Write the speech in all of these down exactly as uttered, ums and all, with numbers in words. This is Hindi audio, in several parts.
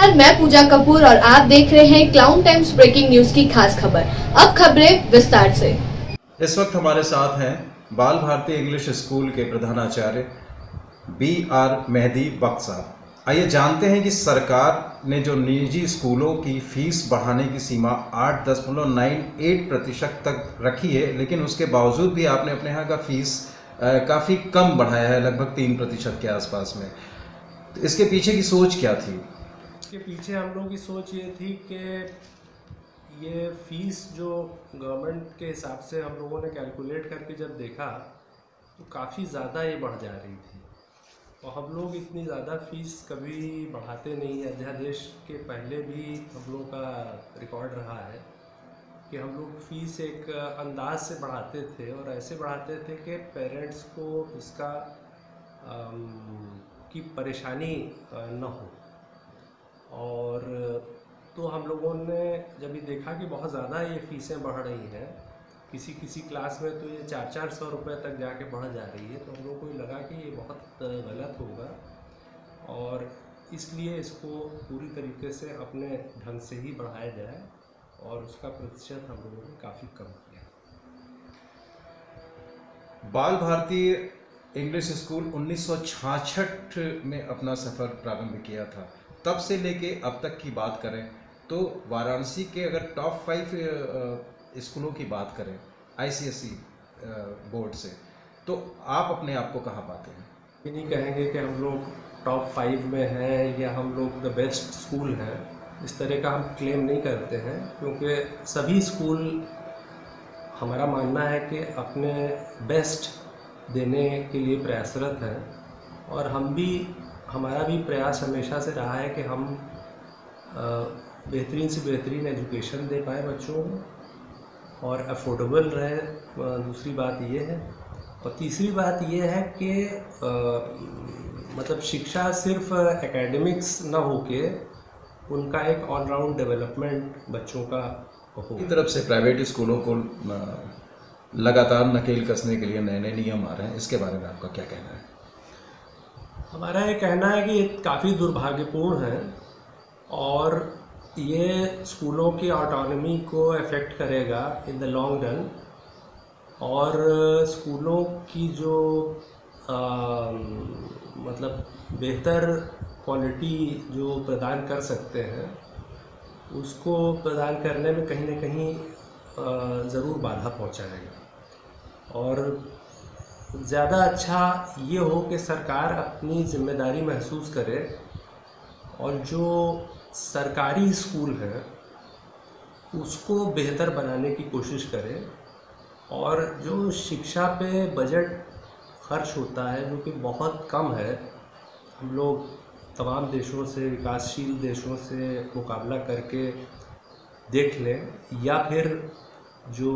मैं पूजा कपूर और आप देख रहे हैं क्लाउन टाइम्स ब्रेकिंग न्यूज की खास खबर। अब खबरें विस्तार से। इस वक्त हमारे साथ हैं बाल भारती इंग्लिश स्कूल के प्रधानाचार्य बी आर मेहदी बख्श साहब। आइए जानते हैं कि सरकार ने जो निजी स्कूलों की फीस बढ़ाने की सीमा आठ दशमलव नाइन एट प्रतिशत तक रखी है, लेकिन उसके बावजूद भी आपने अपने यहाँ का फीस काफ़ी कम बढ़ाया है, लगभग तीन प्रतिशत के आसपास में। तो इसके पीछे की सोच क्या थी? इसके पीछे हम लोगों की सोच ये थी कि ये फीस जो गवर्नमेंट के हिसाब से हम लोगों ने कैलकुलेट करके जब देखा तो काफ़ी ज़्यादा ये बढ़ जा रही थी, और हम लोग इतनी ज़्यादा फीस कभी बढ़ाते नहीं। अध्यादेश के पहले भी हम लोगों का रिकॉर्ड रहा है कि हम लोग फीस एक अंदाज से बढ़ाते थे, और ऐसे बढ़ाते थे कि पेरेंट्स को इसका आम, की परेशानी न हो। और तो हम लोगों ने जब ये देखा कि बहुत ज़्यादा ये फ़ीसें बढ़ रही हैं, किसी किसी क्लास में तो ये चार चार सौ रुपये तक जाके बढ़ जा रही है, तो हम लोगों को लगा कि ये बहुत गलत होगा, और इसलिए इसको पूरी तरीके से अपने ढंग से ही बढ़ाया जाए, और उसका प्रतिशत हम लोगों ने काफ़ी कम किया। बाल भारती इंग्लिश स्कूल उन्नीस सौ छियासठ में अपना सफ़र प्रारंभ किया था। तब से लेके अब तक की बात करें तो वाराणसी के अगर टॉप फाइव स्कूलों की बात करें आईसीएसई बोर्ड से, तो आप अपने आप को कहाँ पाते हैं? ये नहीं कहेंगे कि हम लोग टॉप फाइव में हैं या हम लोग द बेस्ट स्कूल हैं, इस तरह का हम क्लेम नहीं करते हैं, क्योंकि सभी स्कूल हमारा मानना है कि अपने बेस्ट देने के लिए प्रयासरत हैं, और हम भी हमारा भी प्रयास हमेशा से रहा है कि हम बेहतरीन से बेहतरीन एजुकेशन दे पाए बच्चों को, और अफोर्डेबल रहे। दूसरी बात ये है, और तीसरी बात ये है कि आ, मतलब शिक्षा सिर्फ एकेडमिक्स ना होके उनका एक ऑलराउंड डेवलपमेंट बच्चों का हो। की तरफ से प्राइवेट स्कूलों को लगातार नकेल कसने के लिए नए नए नियम आ रहे हैं, इसके बारे में आपका क्या कहना है? हमारा ये कहना है कि ये काफ़ी दुर्भाग्यपूर्ण है, और ये स्कूलों की ऑटोनॉमी को अफेक्ट करेगा इन द लॉन्ग रन, और स्कूलों की जो आ, मतलब बेहतर क्वालिटी जो प्रदान कर सकते हैं उसको प्रदान करने में कहीं ना कहीं ज़रूर बाधा पहुंचाएगा। और ज़्यादा अच्छा ये हो कि सरकार अपनी जिम्मेदारी महसूस करे, और जो सरकारी स्कूल है उसको बेहतर बनाने की कोशिश करे, और जो शिक्षा पे बजट खर्च होता है जो कि बहुत कम है, हम लोग तमाम देशों से, विकासशील देशों से मुकाबला करके देख लें, या फिर जो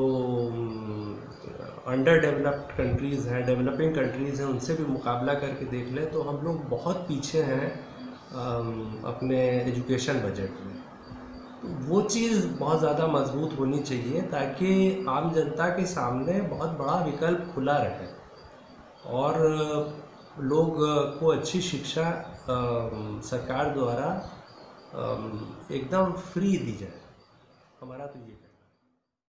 अंडर डेवलप्ड कंट्रीज़ हैं, डेवलपिंग कंट्रीज़ हैं, उनसे भी मुकाबला करके देख लें, तो हम लोग बहुत पीछे हैं अपने एजुकेशन बजट में। तो वो चीज़ बहुत ज़्यादा मजबूत होनी चाहिए, ताकि आम जनता के सामने बहुत बड़ा विकल्प खुला रहे, और लोग को अच्छी शिक्षा सरकार द्वारा एकदम फ्री दी जाए। हमारा तो ये है।